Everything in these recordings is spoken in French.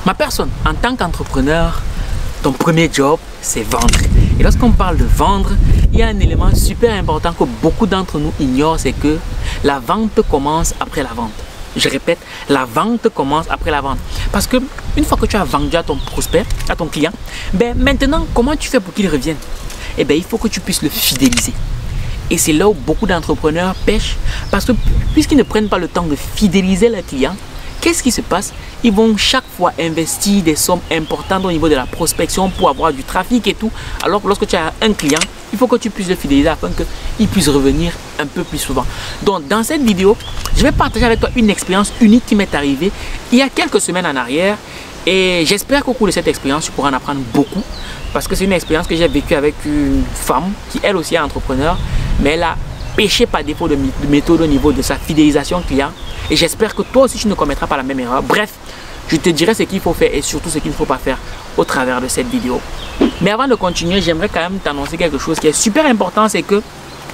Ma personne, en tant qu'entrepreneur, ton premier job, c'est vendre. Et lorsqu'on parle de vendre, il y a un élément super important que beaucoup d'entre nous ignorent, c'est que la vente commence après la vente. Je répète, la vente commence après la vente. Parce que une fois que tu as vendu à ton prospect, à ton client, ben maintenant, comment tu fais pour qu'il revienne? Eh bien, il faut que tu puisses le fidéliser. Et c'est là où beaucoup d'entrepreneurs pêchent. Parce que puisqu'ils ne prennent pas le temps de fidéliser leurs clients, qu'est-ce qui se passe? Ils vont chaque fois investir des sommes importantes au niveau de la prospection pour avoir du trafic et tout. Alors que lorsque tu as un client, il faut que tu puisses le fidéliser afin qu'il puisse revenir un peu plus souvent. Donc dans cette vidéo, je vais partager avec toi une expérience unique qui m'est arrivée il y a quelques semaines en arrière. Et j'espère qu'au cours de cette expérience, tu pourras en apprendre beaucoup. Parce que c'est une expérience que j'ai vécue avec une femme qui elle aussi est entrepreneur. Mais elle a péché par défaut de méthode au niveau de sa fidélisation client. Et j'espère que toi aussi tu ne commettras pas la même erreur. Bref, je te dirai ce qu'il faut faire et surtout ce qu'il ne faut pas faire au travers de cette vidéo. Mais avant de continuer, j'aimerais quand même t'annoncer quelque chose qui est super important. C'est que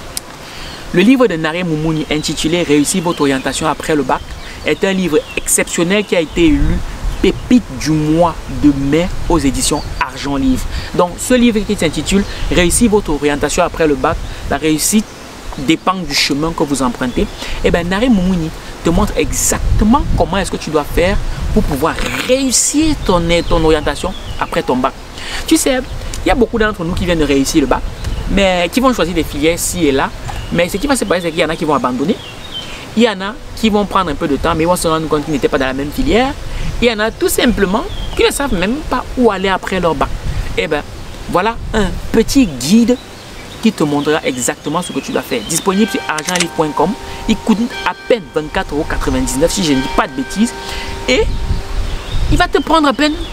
le livre de Naré Moumouni intitulé « Réussir votre orientation après le bac » est un livre exceptionnel qui a été élu pépite du mois de mai aux éditions Argent Livre. Donc ce livre qui s'intitule « Réussir votre orientation après le bac », la réussite dépend du chemin que vous empruntez. Et bien Naré Moumouni te montre exactement comment est-ce que tu dois faire pour pouvoir réussir ton orientation après ton bac. Tu sais, il y a beaucoup d'entre nous qui viennent de réussir le bac, mais qui vont choisir des filières ci et là. Mais ce qui va se passer, c'est qu'il y en a qui vont abandonner. Il y en a qui vont prendre un peu de temps, mais ils vont se rendre compte qu'ils n'étaient pas dans la même filière. Il y en a tout simplement qui ne savent même pas où aller après leur bac. Et bien, voilà un petit guide qui te montrera exactement ce que tu dois faire. Disponible sur argentlivre.com. Il coûte à peine 24,99 € si je ne dis pas de bêtises. Et il va te prendre à peine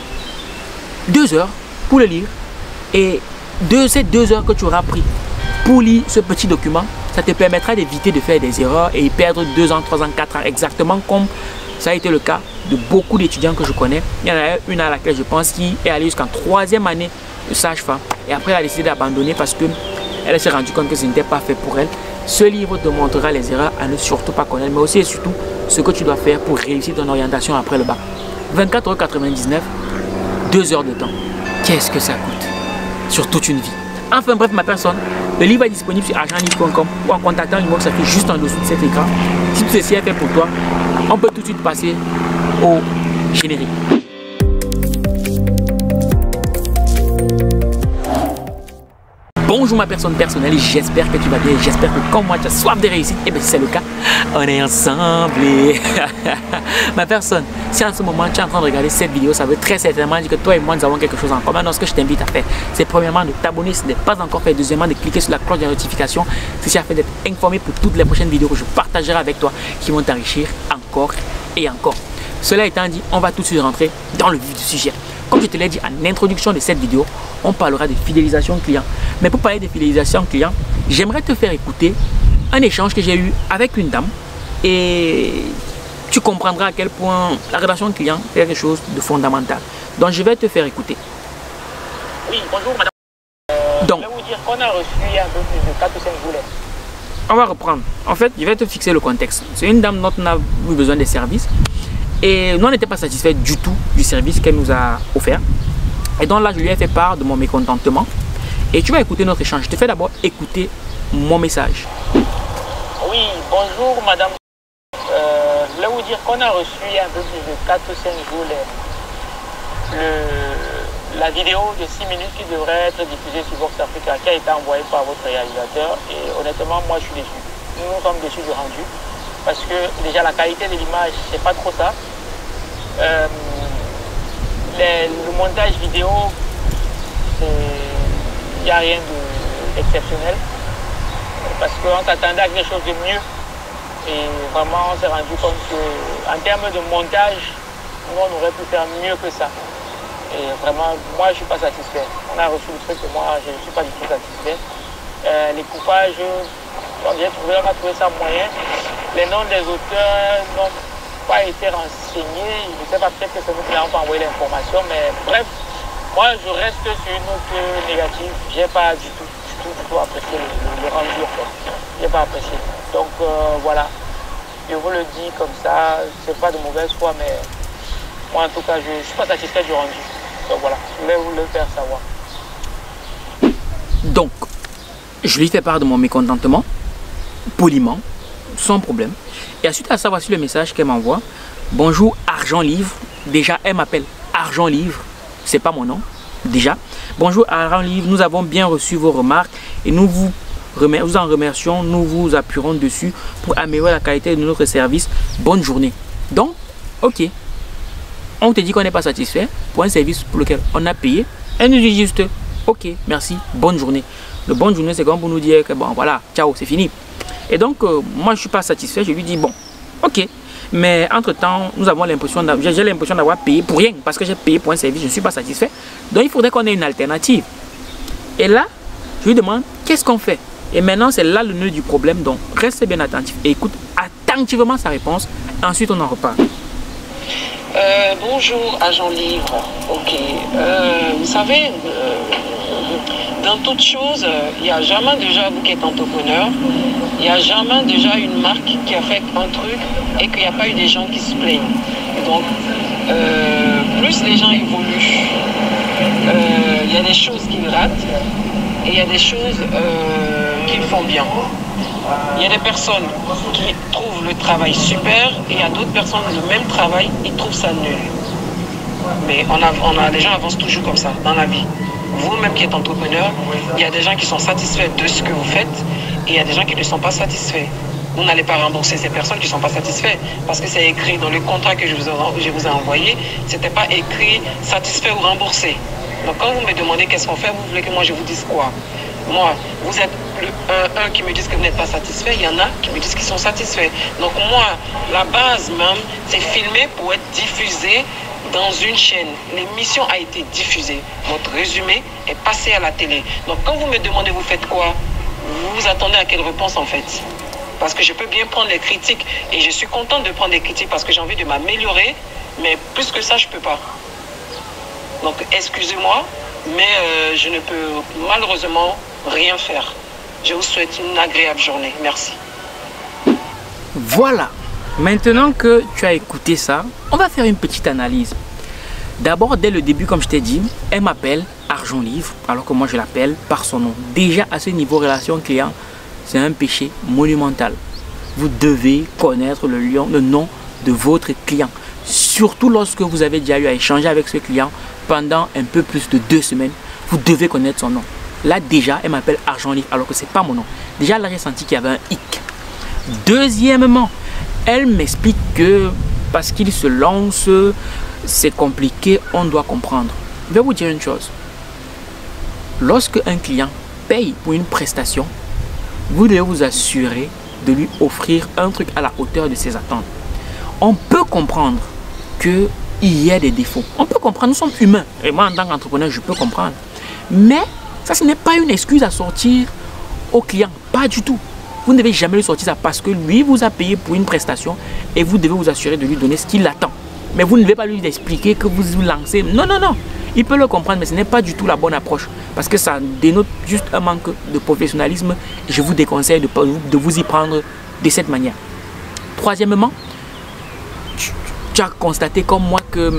2 heures pour le lire. Et ces 2 heures que tu auras pris pour lire ce petit document, ça te permettra d'éviter de faire des erreurs et perdre 2 ans, 3 ans, 4 ans, exactement comme ça a été le cas de beaucoup d'étudiants que je connais. Il y en a une à laquelle je pense qui est allée jusqu'en 3e année de sage-femme. Et après, elle a décidé d'abandonner parce que elle s'est rendue compte que ce n'était pas fait pour elle. Ce livre te montrera les erreurs à ne surtout pas connaître, mais aussi et surtout ce que tu dois faire pour réussir ton orientation après le bac. 24,99 €, 2 heures de temps. Qu'est-ce que ça coûte sur toute une vie? Enfin bref, ma personne, le livre est disponible sur argentlivre.com ou en contactant le numéro qui s'affiche juste en dessous de cet écran. Si tout ceci est fait pour toi, on peut tout de suite passer au générique. Bonjour ma personne personnelle, j'espère que tu vas bien, j'espère que comme moi tu as soif de réussite. Et bien si c'est le cas, on est ensemble. Ma personne, si en ce moment tu es en train de regarder cette vidéo, ça veut très certainement dire que toi et moi nous avons quelque chose en commun. Donc ce que je t'invite à faire, c'est premièrement de t'abonner si ce n'est pas encore fait, deuxièmement de cliquer sur la cloche de notification, ceci afin d'être informé pour toutes les prochaines vidéos que je partagerai avec toi qui vont t'enrichir encore et encore. Cela étant dit, on va tout de suite rentrer dans le vif du sujet. Comme je te l'ai dit en introduction de cette vidéo, on parlera de fidélisation client. Mais pour parler de fidélisation client, j'aimerais te faire écouter un échange que j'ai eu avec une dame et tu comprendras à quel point la relation client est quelque chose de fondamental. Donc je vais te faire écouter. Oui, bonjour madame. Donc, je vais vous dire qu'on a reçu il y a un peu plus de 4 ou 5 jours. On va reprendre. En fait, je vais te fixer le contexte. C'est une dame dont on a eu besoin des services. Et nous, on n'était pas satisfait du tout du service qu'elle nous a offert. Et donc là, je lui ai fait part de mon mécontentement. Et tu vas écouter notre échange. Je te fais d'abord écouter mon message. Oui, bonjour madame. Je voulais vous dire qu'on a reçu il y a un peu plus de 4 ou 5 jours la vidéo de 6 minutes qui devrait être diffusée sur Vox Africa, qui a été envoyée par votre réalisateur. Et honnêtement, moi je suis déçu. Nous sommes déçus du rendu. Parce que déjà la qualité de l'image, c'est pas trop ça. Le montage vidéo, il n'y a rien d'exceptionnel. Parce qu'on s'attendait à quelque chose de mieux. Et vraiment, on s'est rendu compte qu'en termes de montage, nous, on aurait pu faire mieux que ça. Et vraiment, moi, je ne suis pas satisfait. On a reçu le truc et moi, je ne suis pas du tout satisfait. Les coupages, on a trouvé ça moyen. Les noms des auteurs n'ont pas été renseignés. Je ne sais pas, peut-être que c'est nous qui n'avons pas envoyé l'information. Mais bref, moi, je reste sur une note négative. Je n'ai pas du tout apprécié le rendu. Je n'ai pas apprécié. Donc, voilà. Je vous le dis comme ça. Ce n'est pas de mauvaise foi, mais moi en tout cas, je ne suis pas satisfait du rendu. Donc voilà, je voulais vous le faire savoir. Donc, je lui fais part de mon mécontentement, poliment, sans problème. Et ensuite à ça, voici le message qu'elle m'envoie. Bonjour Argent Livre. Déjà, elle m'appelle Argent Livre. C'est pas mon nom, déjà. Bonjour Argent Livre, nous avons bien reçu vos remarques et nous vous en remercions. Nous vous appuierons dessus pour améliorer la qualité de notre service. Bonne journée. Donc, ok. On te dit qu'on n'est pas satisfait pour un service pour lequel on a payé. Elle nous dit juste, ok, merci, bonne journée. Le bonne journée, c'est comme pour nous dire que bon, voilà, ciao, c'est fini. Et donc, moi, je ne suis pas satisfait. Je lui dis, bon, ok. Mais entre-temps, nous avons l'impression, j'ai l'impression d'avoir payé pour rien. Parce que j'ai payé pour un service, je ne suis pas satisfait. Donc, il faudrait qu'on ait une alternative. Et là, je lui demande, qu'est-ce qu'on fait? Et maintenant, c'est là le nœud du problème. Donc, restez bien attentif et écoute attentivement sa réponse. Ensuite, on en reparle. Bonjour, agent livre. Ok. Vous savez, dans toute chose, il n'y a jamais déjà, vous qui êtes entrepreneur, il n'y a jamais déjà une marque qui a fait un truc et qu'il n'y a pas eu des gens qui se plaignent. Donc, plus les gens évoluent, il y a des choses qu'ils ratent et il y a des choses qu'ils font bien. Il y a des personnes qui trouvent le travail super et il y a d'autres personnes, le même travail, ils trouvent ça nul. Mais les gens avancent toujours comme ça dans la vie. Vous-même qui êtes entrepreneur, il y a des gens qui sont satisfaits de ce que vous faites et il y a des gens qui ne sont pas satisfaits. Vous n'allez pas rembourser ces personnes qui ne sont pas satisfaites parce que c'est écrit dans le contrat que je vous ai envoyé, ce n'était pas écrit satisfait ou remboursé. Donc quand vous me demandez qu'est-ce qu'on fait, vous voulez que moi je vous dise quoi? Moi, vous êtes un qui me disent que vous n'êtes pas satisfait, il y en a qui me disent qu'ils sont satisfaits. Donc moi, la base même, c'est filmé pour être diffusé dans une chaîne. L'émission a été diffusée. Votre résumé est passé à la télé. Donc quand vous me demandez vous faites quoi, vous vous attendez à quelle réponse en fait? Parce que je peux bien prendre les critiques et je suis contente de prendre les critiques parce que j'ai envie de m'améliorer, mais plus que ça, je ne peux pas. Donc excusez-moi, mais je ne peux malheureusement rien faire. Je vous souhaite une agréable journée. Merci. Voilà. Maintenant que tu as écouté ça, on va faire une petite analyse. D'abord, dès le début, comme je t'ai dit, elle m'appelle Argent Livre, alors que moi je l'appelle par son nom. Déjà, à ce niveau relation client, c'est un péché monumental. Vous devez connaître le nom de votre client. Surtout lorsque vous avez déjà eu à échanger avec ce client pendant un peu plus de 2 semaines, vous devez connaître son nom. Là déjà, elle m'appelle Argent Livre alors que ce n'est pas mon nom. Déjà là, j'ai senti qu'il y avait un hic. Deuxièmement, elle m'explique que parce qu'il se lance, c'est compliqué, on doit comprendre. Je vais vous dire une chose. Lorsque un client paye pour une prestation, vous devez vous assurer de lui offrir un truc à la hauteur de ses attentes. On peut comprendre qu'il y a des défauts. On peut comprendre, nous sommes humains. Et moi, en tant qu'entrepreneur, je peux comprendre. Mais ça, ce n'est pas une excuse à sortir au client. Pas du tout. Vous ne devez jamais lui sortir ça parce que lui vous a payé pour une prestation et vous devez vous assurer de lui donner ce qu'il attend. Mais vous ne devez pas lui expliquer que vous vous lancez. Non, non, non. Il peut le comprendre, mais ce n'est pas du tout la bonne approche. Parce que ça dénote juste un manque de professionnalisme. Et je vous déconseille de vous y prendre de cette manière. Troisièmement, tu as constaté comme moi que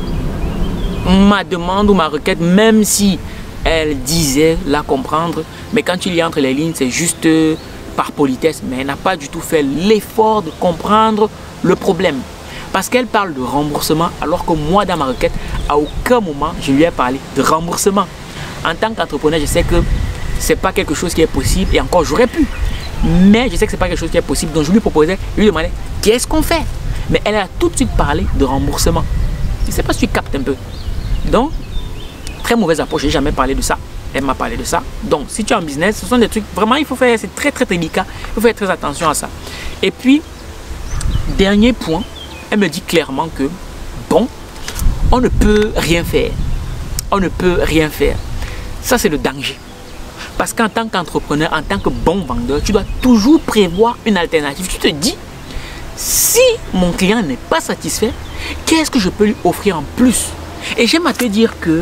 ma demande ou ma requête, même si elle disait la comprendre, mais quand il y a entre les lignes, c'est juste par politesse, mais elle n'a pas du tout fait l'effort de comprendre le problème. Parce qu'elle parle de remboursement, alors que moi, dans ma requête, à aucun moment, je lui ai parlé de remboursement. En tant qu'entrepreneur, je sais que ce n'est pas quelque chose qui est possible, et encore, j'aurais pu. Mais je sais que ce n'est pas quelque chose qui est possible, donc je lui proposais, je lui demandais, qu'est-ce qu'on fait? Mais elle a tout de suite parlé de remboursement. Je ne sais pas si tu captes un peu. Donc, très mauvaise approche, je n'ai jamais parlé de ça. Elle m'a parlé de ça. Donc, si tu es en business, ce sont des trucs, vraiment, il faut faire, c'est très, très délicat. Il faut faire très attention à ça. Et puis, dernier point, elle me dit clairement que, bon, on ne peut rien faire. On ne peut rien faire. Ça, c'est le danger. Parce qu'en tant qu'entrepreneur, en tant que bon vendeur, tu dois toujours prévoir une alternative. Tu te dis, si mon client n'est pas satisfait, qu'est-ce que je peux lui offrir en plus? Et j'aime à te dire que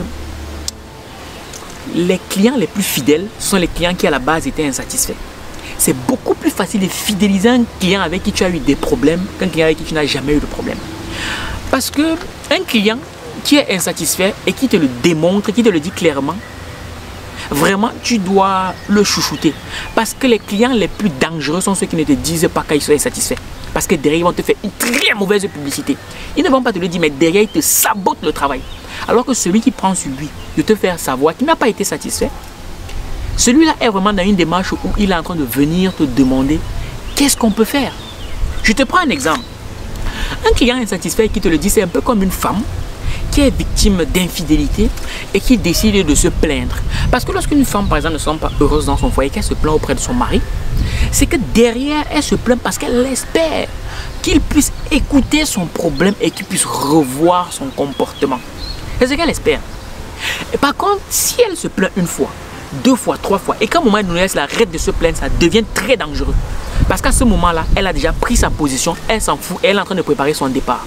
les clients les plus fidèles sont les clients qui à la base étaient insatisfaits. C'est beaucoup plus facile de fidéliser un client avec qui tu as eu des problèmes qu'un client avec qui tu n'as jamais eu de problème. Parce que un client qui est insatisfait et qui te le démontre, qui te le dit clairement, vraiment, tu dois le chouchouter. Parce que les clients les plus dangereux sont ceux qui ne te disent pas quand ils sont insatisfaits. Parce que derrière, ils vont te faire une très mauvaise publicité. Ils ne vont pas te le dire, mais derrière, ils te sabotent le travail. Alors que celui qui prend sur lui de te faire savoir qu'il n'a pas été satisfait, celui-là est vraiment dans une démarche où il est en train de venir te demander qu'est-ce qu'on peut faire. Je te prends un exemple. Un client insatisfait qui te le dit, c'est un peu comme une femme qui est victime d'infidélité et qui décide de se plaindre. Parce que lorsqu'une femme, par exemple, ne se sent pas heureuse dans son foyer, qu'elle se plaint auprès de son mari, c'est que derrière, elle se plaint parce qu'elle espère qu'il puisse écouter son problème et qu'il puisse revoir son comportement. C'est ce qu'elle espère. Et par contre, si elle se plaint une fois, 2 fois, 3 fois, et qu'à un moment donné, elle arrête de se plaindre, ça devient très dangereux. Parce qu'à ce moment-là, elle a déjà pris sa position, elle s'en fout, elle est en train de préparer son départ.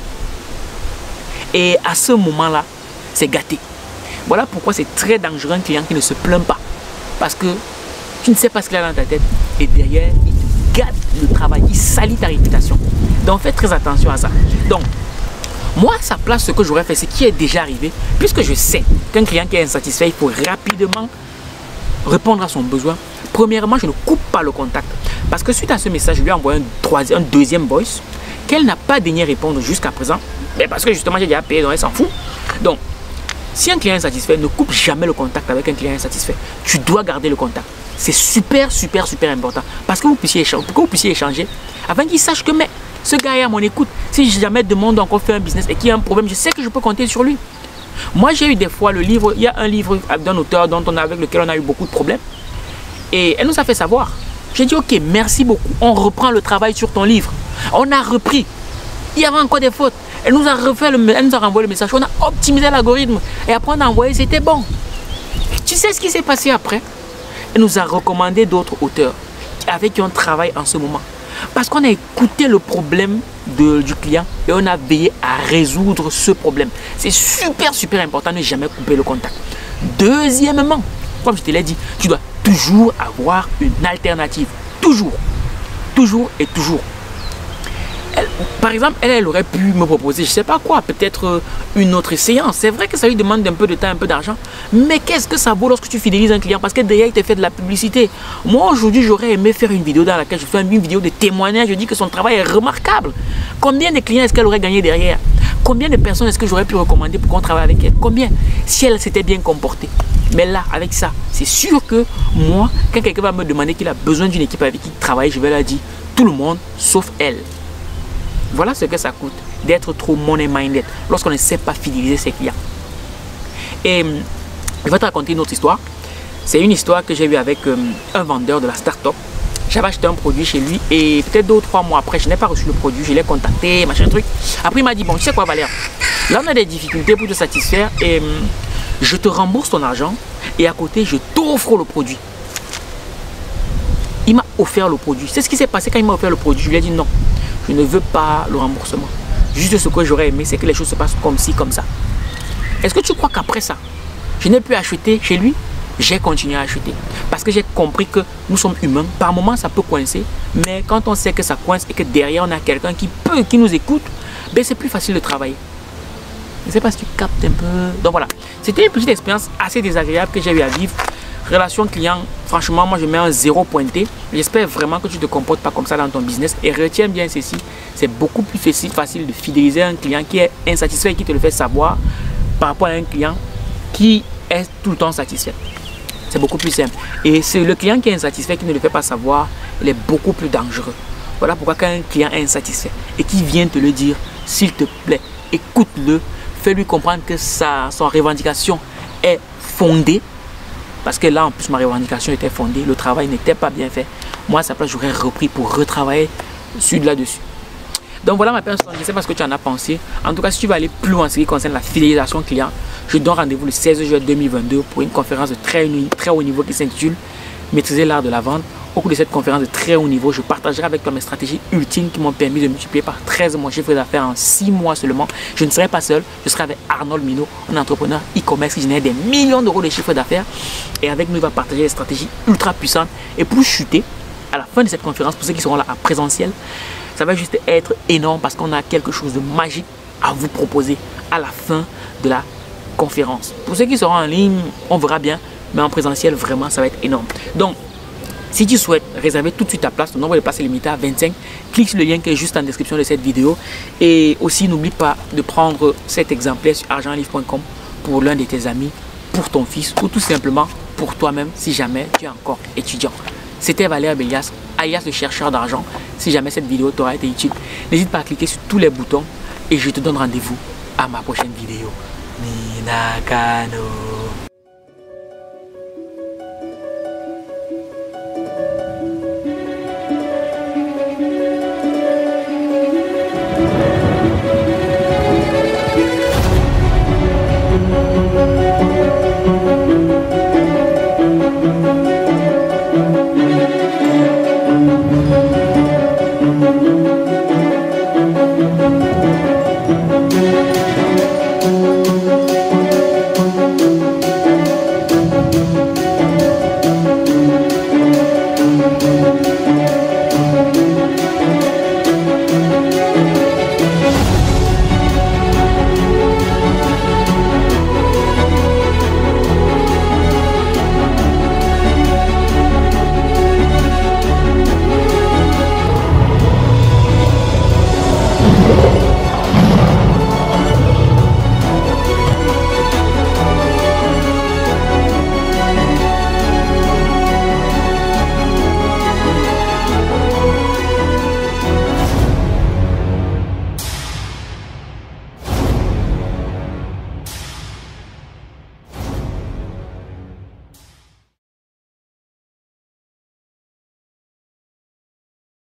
Et à ce moment-là, c'est gâté. Voilà pourquoi c'est très dangereux un client qui ne se plaint pas. Parce que tu ne sais pas ce qu'il a dans ta tête. Et derrière, il te gâte le travail, il salit ta réputation. Donc fais très attention à ça. Donc, moi, à sa place, ce que j'aurais fait, c'est qui est déjà arrivé. Puisque je sais qu'un client qui est insatisfait, il faut rapidement répondre à son besoin. Premièrement, je ne coupe pas le contact. Parce que suite à ce message, je lui ai envoyé un deuxième voice qu'elle n'a pas daigné répondre jusqu'à présent. Mais parce que justement, j'ai déjà payé, donc elle s'en fout. Donc, si un client est insatisfait, ne coupe jamais le contact avec un client insatisfait. Tu dois garder le contact. C'est super important. Parce que vous puissiez échanger afin qu'il sache que mais, ce gars est à mon écoute. Si jamais demande encore faire un business et qu'il y a un problème, je sais que je peux compter sur lui. Moi, j'ai eu des fois le livre, il y a un livre d'un auteur avec lequel on a eu beaucoup de problèmes. Et elle nous a fait savoir. J'ai dit, ok, merci beaucoup. On reprend le travail sur ton livre. On a repris. Il y avait encore des fautes. Elle nous a renvoyé le message. On a optimisé l'algorithme. Et après, on a envoyé, c'était bon. Tu sais ce qui s'est passé après? Elle nous a recommandé d'autres auteurs avec qui on travaille en ce moment. Parce qu'on a écouté le problème du client et on a veillé à résoudre ce problème. C'est super important de ne jamais couper le contact. Deuxièmement, comme je te l'ai dit, tu dois toujours avoir une alternative. Toujours. Par exemple, elle aurait pu me proposer, je ne sais pas quoi, peut-être une autre séance. C'est vrai que ça lui demande un peu de temps, un peu d'argent. Mais qu'est-ce que ça vaut lorsque tu fidélises un client? Parce que derrière, il te fait de la publicité. Moi, aujourd'hui, j'aurais aimé faire une vidéo dans laquelle je fais une vidéo de témoignage. Je dis que son travail est remarquable. Combien de clients est-ce qu'elle aurait gagné derrière? Combien de personnes est-ce que j'aurais pu recommander pour qu'on travaille avec elle? Combien? Si elle s'était bien comportée. Mais là, avec ça, c'est sûr que moi, quand quelqu'un va me demander qu'il a besoin d'une équipe avec qui travailler, je vais leur dire tout le monde, sauf elle. Voilà ce que ça coûte d'être trop money-minded lorsqu'on ne sait pas fidéliser ses clients. Et je vais te raconter une autre histoire. C'est une histoire que j'ai eue avec un vendeur de la start-up. J'avais acheté un produit chez lui et peut-être 2 ou 3 mois après, je n'ai pas reçu le produit. Je l'ai contacté, machin truc. Après, il m'a dit, bon, tu sais quoi, Valère? Là, on a des difficultés pour te satisfaire et je te rembourse ton argent et à côté, je t'offre le produit. Il m'a offert le produit. C'est ce qui s'est passé quand il m'a offert le produit. Je lui ai dit non. Je ne veux pas le remboursement. Juste ce que j'aurais aimé, c'est que les choses se passent comme ci, comme ça. Est-ce que tu crois qu'après ça, je n'ai plus acheté chez lui? J'ai continué à acheter. Parce que j'ai compris que nous sommes humains. Par moments, ça peut coincer. Mais quand on sait que ça coince et que derrière, on a quelqu'un qui nous écoute, ben c'est plus facile de travailler. Je ne sais pas si tu captes un peu. Donc voilà. C'était une petite expérience assez désagréable que j'ai eu à vivre. Relation client, franchement, moi je mets un 0 pointé. J'espère vraiment que tu ne te comportes pas comme ça dans ton business. Et retiens bien ceci, c'est beaucoup plus facile de fidéliser un client qui est insatisfait et qui te le fait savoir par rapport à un client qui est tout le temps satisfait. C'est beaucoup plus simple. Et c'est le client qui est insatisfait qui ne le fait pas savoir, il est beaucoup plus dangereux. Voilà pourquoi quand un client est insatisfait et qui vient te le dire, s'il te plaît, écoute-le, fais-lui comprendre que son revendication est fondée. Parce que là, en plus, ma revendication était fondée. Le travail n'était pas bien fait. Moi, à sa place, j'aurais repris pour retravailler là-dessus. Donc voilà ma personne. Je ne sais pas ce que tu en as pensé. En tout cas, si tu veux aller plus loin en ce qui concerne la fidélisation client, je donne rendez-vous le 16 juillet 2022 pour une conférence de très haut niveau qui s'intitule Maîtriser l'art de la vente. Au cours de cette conférence de très haut niveau, je partagerai avec toi mes stratégies ultimes qui m'ont permis de multiplier par 13 mon chiffre d'affaires en 6 mois seulement. Je ne serai pas seul, je serai avec Arnold Minot, un entrepreneur e-commerce qui génère des millions d'euros de chiffre d'affaires. Et avec nous, il va partager des stratégies ultra puissantes. Et pour chuter, à la fin de cette conférence, pour ceux qui seront là en présentiel, ça va juste être énorme parce qu'on a quelque chose de magique à vous proposer à la fin de la conférence. Pour ceux qui seront en ligne, on verra bien, mais en présentiel, vraiment, ça va être énorme. Donc, si tu souhaites réserver tout de suite ta place, le nombre de places est limité à 25. Clique sur le lien qui est juste en description de cette vidéo. Et aussi, n'oublie pas de prendre cet exemplaire sur argentlivre.com pour l'un de tes amis, pour ton fils ou tout simplement pour toi-même si jamais tu es encore étudiant. C'était Valère Bélias, alias le chercheur d'argent. Si jamais cette vidéo t'aura été utile, n'hésite pas à cliquer sur tous les boutons et je te donne rendez-vous à ma prochaine vidéo. Minakano.